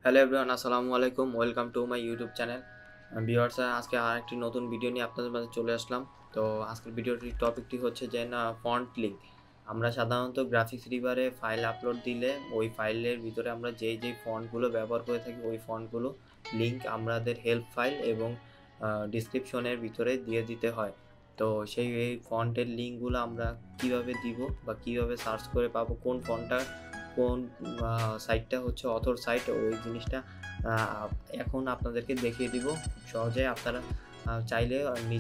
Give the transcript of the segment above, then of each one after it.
Hello everyone, আসসালামু আলাইকুম। Welcome to my YouTube channel. Viewers, আজকে আরেকটি নতুন ভিডিও নিয়ে আপনাদের মাঝে চলে আসলাম। তো আজকের ভিডিওটির টপিকটি হচ্ছে যে ফন্ট লিঙ্ক। আমরা সাধারণত গ্রাফিক্স রিভারে ফাইল আপলোড দিলে ওই ফাইলের ভিতরে আমরা যেই ফন্টগুলো ব্যবহার করে থাকি ওই ফন্টগুলো লিঙ্ক আমাদের হেল্প ফাইল এবং ডিসক্রিপশনের ভিতরে দিয়ে দিতে হয়। তো এই ফন্টের লিঙ্কগুলো আমরা কিভাবে দিব বা কিভাবে সার্চ করে পাবো কোন সাইটটা হচ্ছে অথর সাইট, ওই জিনিসটা এখন আপনাদেরকে দেখিয়ে দিব। সহজে আপনারা চাইলে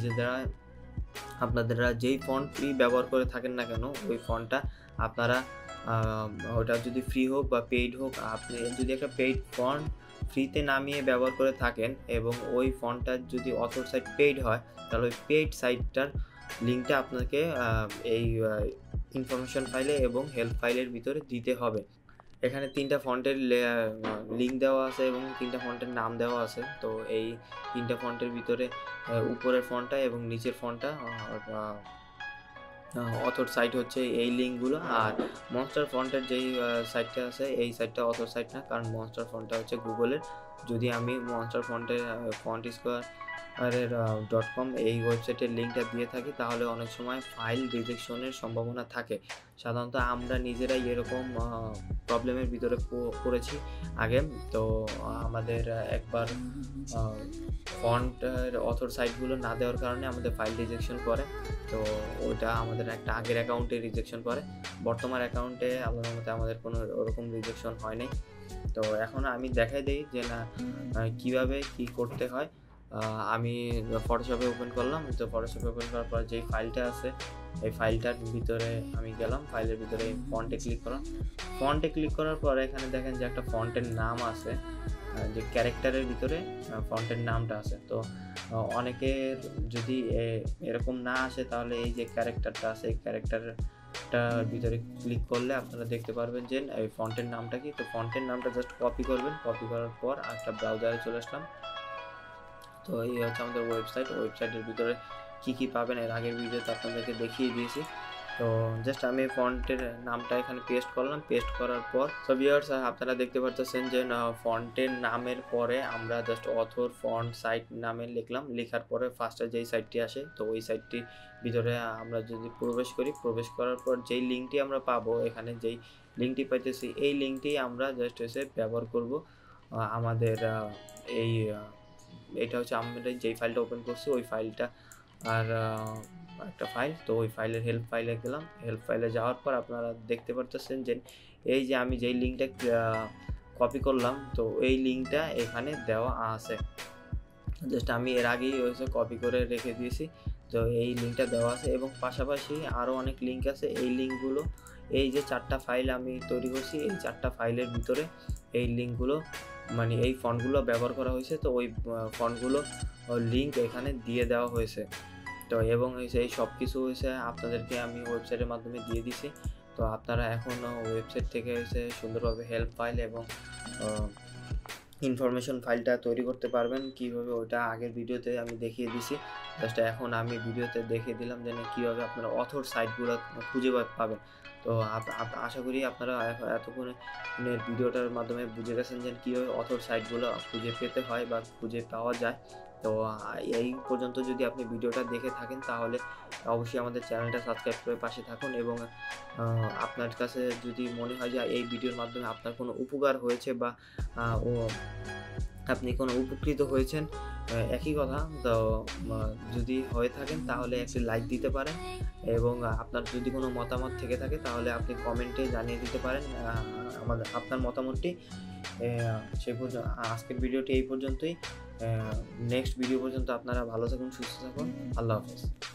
আপনারা যেই ফন্ট ফ্রি ব্যবহার করে থাকেন না কেন ওই ফন্টটা আপনারা ওটা যদি ফ্রি হোক বা পেইড হোক, আপনি যদি একটা পেইড ফন্ট ফ্রিতে নামিয়ে ব্যবহার করে থাকেন এবং ওই ফন্টটা যদি অথর সাইট পেইড হয়, তাহলে ওই পেইড সাইটটার লিঙ্কটা আপনাকে এই ইনফরমেশন ফাইলে এবং হেল্প ফাইলের ভিতরে দিতে হবে। এখানে 3টা ফন্টের লিঙ্ক দেওয়া আছে এবং 3টা ফন্টের নাম দেওয়া আছে। তো এই 3টা ফন্টের ভিতরে উপরের ফন্টটা এবং নিচের ফন্টটা অথর সাইট হচ্ছে এই লিঙ্কগুলো। আর মনস্টার ফন্টের যেই সাইটটা আছে এই সাইটটা অথর সাইট না, কারণ মনস্টার ফন্টটা হচ্ছে গুগলের। যদি আমি মনস্টার ফন্টের ফন্ট স্কোয়ারের .com এই ওয়েবসাইটের লিঙ্কটা দিয়ে থাকি, তাহলে অনেক সময় ফাইল রিজেকশনের সম্ভাবনা থাকে। সাধারণত আমরা নিজেরাই এরকম প্রবলেমের ভিতরে পড়েছি আগে। তো আমাদের একবার ফন্টের অথর সাইটগুলো না দেওয়ার কারণে আমাদের ফাইল রিজেকশন করে। তো ওটা আমাদের একটা আগের অ্যাকাউন্টে রিজেকশন করে। বর্তমান অ্যাকাউন্টে আল্লাহর মতে আমাদের কোনো ওরকম রিজেকশন হয় নাই। তো এখন আমি দেখাই দিই যে কীভাবে কী করতে হয়। আমি ফটোশপে ওপেন করলাম। তো ফটোশপে ওপেন করার পর যেই ফাইলটা আছে এই ফাইলটার ভিতরে আমি গেলাম। ফাইলের ভিতরে ফন্টে ক্লিক করলাম। ফন্টে ক্লিক করার পর এখানে দেখেন যে একটা ফন্টের নাম আছে, যে ক্যারেক্টারের ভিতরে ফন্টের নামটা আছে। তো অনেকের যদি এরকম না আসে, তাহলে এই যে ক্যারেক্টারটা আছে এই ক্যারেক্টারটার ভিতরে ক্লিক করলে আপনারা দেখতে পারবেন যে এই ফন্টের নামটা কি। তো ফন্টের নামটা জাস্ট কপি করবেন। কপি করার পর একটা ব্রাউজারে চলে আসলাম। তো এই হচ্ছে আমাদের ওয়েবসাইটের ভিতরে কি পাবেন এর আগের ভিডিওতে আপনাদেরকে দেখিয়ে দিয়েছি। তো জাস্ট আমি ফন্টের নামটা এখানে পেস্ট করলাম। পেস্ট করার পর ভিউয়ার্স, আপনারা দেখতে পাচ্ছেন যে ফন্টের নামের পরে আমরা জাস্ট অথর ফন্ট সাইট নামে লিখলাম। লেখার পরে ফার্স্টে যেই সাইটটি আসে, তো ওই সাইটটির ভিতরে আমরা যদি প্রবেশ করার পর যেই লিঙ্কটি আমরা পাবো, এখানে যেই লিঙ্কটি পাইতেছি এই লিঙ্কটি আমরা জাস্ট এসে ব্যবহার করব আমাদের এটা হচ্ছে আমরা যেই ফাইলটা ওপেন করছি ওই ফাইলটা আর একটা ফাইল। তো ওই ফাইলের হেল্প ফাইলে গেলাম। হেল্প ফাইলে যাওয়ার পর আপনারা দেখতে পাচ্ছেন যে এই যে আমি যেই লিঙ্কটা কপি করলাম, তো এই লিঙ্কটা এখানে দেওয়া আছে। জাস্ট আমি এর আগেই হচ্ছে কপি করে রেখে দিয়েছি। তো এই লিঙ্কটা দেওয়া আছে এবং পাশাপাশি আরও অনেক লিঙ্ক আছে। এই লিঙ্কগুলো, এই যে 4টা ফাইল আমি তৈরি করছি, এই 4টা ফাইলের ভিতরে এই লিঙ্কগুলো মানে এই ফন্টগুলো ব্যবহার করা হয়েছে। তো ওই ফন্টগুলো লিঙ্ক এখানে দিয়ে দেওয়া হয়েছে। তো এবং এই সব কিছু হয়েছে আপনাদেরকে আমি ওয়েবসাইটের মাধ্যমে দিয়ে দিছি। তো আপনারা এখন ওয়েবসাইট থেকে সুন্দরভাবে হেল্প ফাইল এবং ইনফরমেশন ফাইলটা তৈরি করতে পারবেন। কীভাবে ওটা আগের ভিডিওতে আমি দেখিয়ে দিছি। জাস্ট এখন আমি ভিডিওতে দেখিয়ে দিলাম যে কীভাবে আপনারা অথর সাইটগুলো খুঁজে পাবেন। তো আশা করি আপনারা এতক্ষণের ভিডিওটার মাধ্যমে বুঝে গেছেন যে কীভাবে অথর সাইটগুলো খুঁজে পেতে হয় বা খুঁজে পাওয়া যায়। তো এই পর্যন্ত যদি আপনি ভিডিওটা দেখে থাকেন, তাহলে অবশ্যই আমাদের চ্যানেলটা সাবস্ক্রাইব করে পাশে থাকুন এবং আপনার কাছে যদি মনে হয় যে এই ভিডিওর মাধ্যমে আপনার কোনো উপকার হয়েছে বা আপনি কোনো উপকৃত হয়েছেন, একই কথা। তো যদি হয়ে থাকেন তাহলে একটি লাইক দিতে পারেন এবং আপনার যদি কোনো মতামত থেকে থাকে তাহলে আপনি কমেন্টে জানিয়ে দিতে পারেন আপনার মতামতটি। আজকের ভিডিওটি এই পর্যন্তই। নেক্সট ভিডিও পর্যন্ত আপনারা ভালো থাকুন, সুস্থ থাকুন। আল্লাহ হাফেজ।